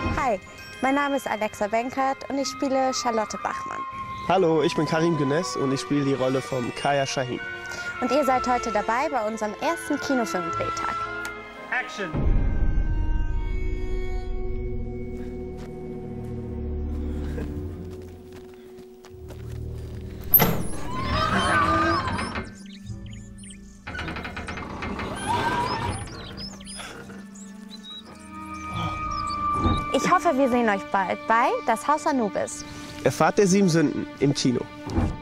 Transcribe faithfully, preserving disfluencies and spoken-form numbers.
Hi, mein Name ist Alexa Benkert und ich spiele Charlotte Bachmann. Hallo, ich bin Karim Güneş und ich spiele die Rolle von Kaya Shahin. Und ihr seid heute dabei bei unserem ersten Kinofilmdrehtag. Action! Ich hoffe, wir sehen euch bald bei Das Haus Anubis. Erfahrt der sieben Sünden im Kino.